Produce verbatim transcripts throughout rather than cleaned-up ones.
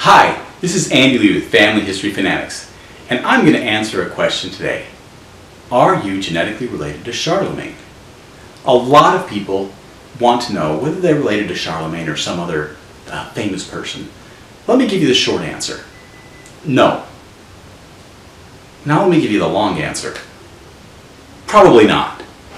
Hi, this is Andy Lee with Family History Fanatics, and I'm going to answer a question today. Are you genetically related to Charlemagne? A lot of people want to know whether they're related to Charlemagne or some other uh, famous person. Let me give you the short answer. No. Now let me give you the long answer. Probably not.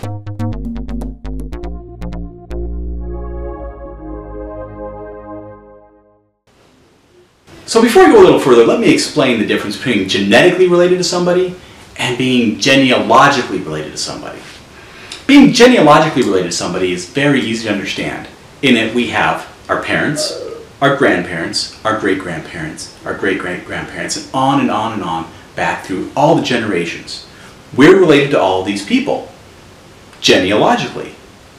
So before I go a little further, let me explain the difference between genetically related to somebody and being genealogically related to somebody. Being genealogically related to somebody is very easy to understand, in that we have our parents, our grandparents, our great-grandparents, our great-great-grandparents, and on and on and on back through all the generations. We're related to all of these people, genealogically.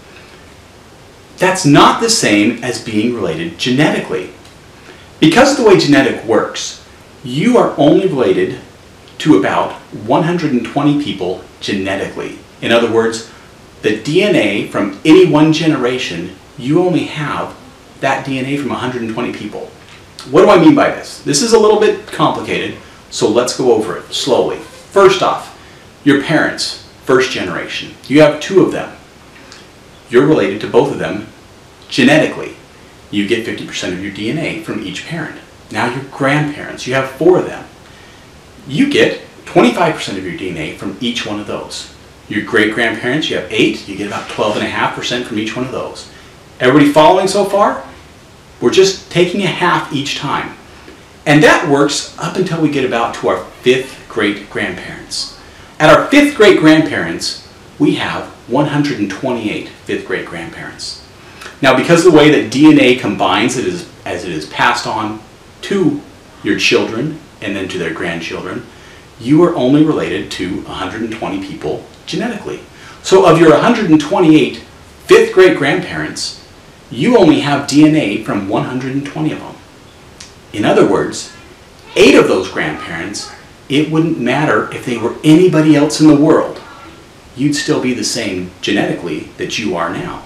That's not the same as being related genetically. Because of the way genetic works, you are only related to about one hundred twenty people genetically. In other words, the D N A from any one generation, you only have that D N A from one hundred twenty people. What do I mean by this? This is a little bit complicated, so let's go over it slowly. First off, your parents, first generation. You have two of them. You're related to both of them genetically. You get fifty percent of your D N A from each parent. Now your grandparents, you have four of them. You get twenty-five percent of your D N A from each one of those. Your great-grandparents, you have eight, you get about twelve point five percent from each one of those. Everybody following so far? We're just taking a half each time. And that works up until we get about to our fifth great-grandparents. At our fifth great-grandparents, we have one hundred twenty-eight fifth great-grandparents. Now, because of the way that D N A combines it is, as it is passed on to your children and then to their grandchildren, you are only related to one hundred twenty people genetically. So of your one hundred twenty-eight fifth great-grandparents, you only have D N A from one hundred twenty of them. In other words, eight of those grandparents, it wouldn't matter if they were anybody else in the world. You'd still be the same genetically that you are now.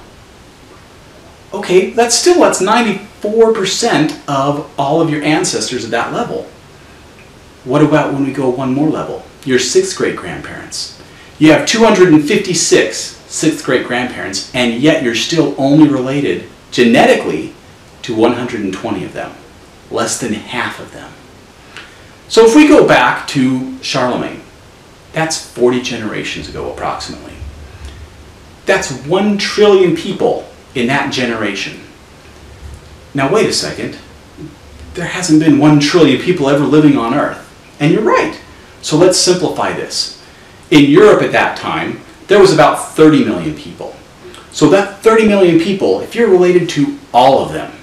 Okay, that's still, that's ninety-four percent of all of your ancestors at that level. What about when we go one more level? Your sixth great-grandparents. You have two hundred fifty-six sixth great-grandparents, and yet you're still only related genetically to one hundred twenty of them. Less than half of them. So if we go back to Charlemagne, that's forty generations ago approximately. That's one trillion people in that generation. Now wait a second, there hasn't been one trillion people ever living on Earth. And you're right. So let's simplify this. In Europe at that time, there was about thirty million people. So that thirty million people, if you're related to all of them,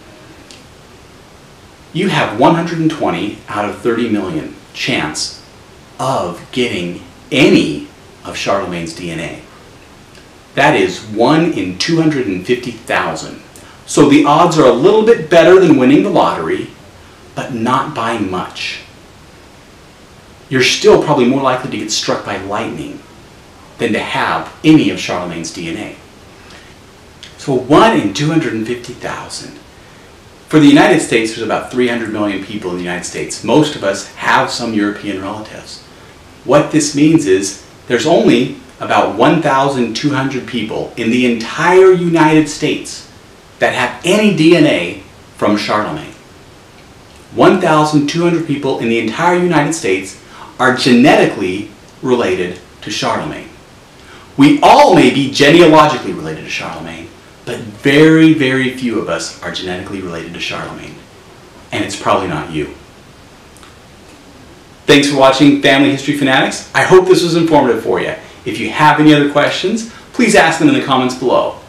you have one hundred twenty out of thirty million chance of getting any of Charlemagne's D N A. That is one in two hundred fifty thousand. So the odds are a little bit better than winning the lottery, but not by much. You're still probably more likely to get struck by lightning than to have any of Charlemagne's D N A. So one in two hundred fifty thousand. For the United States, there's about three hundred million people in the United States. Most of us have some European relatives. What this means is there's only about one thousand two hundred people in the entire United States that have any D N A from Charlemagne. one thousand two hundred people in the entire United States are genetically related to Charlemagne. We all may be genealogically related to Charlemagne, but very, very few of us are genetically related to Charlemagne. And it's probably not you. Thanks for watching Family History Fanatics. I hope this was informative for you. If you have any other questions, please ask them in the comments below.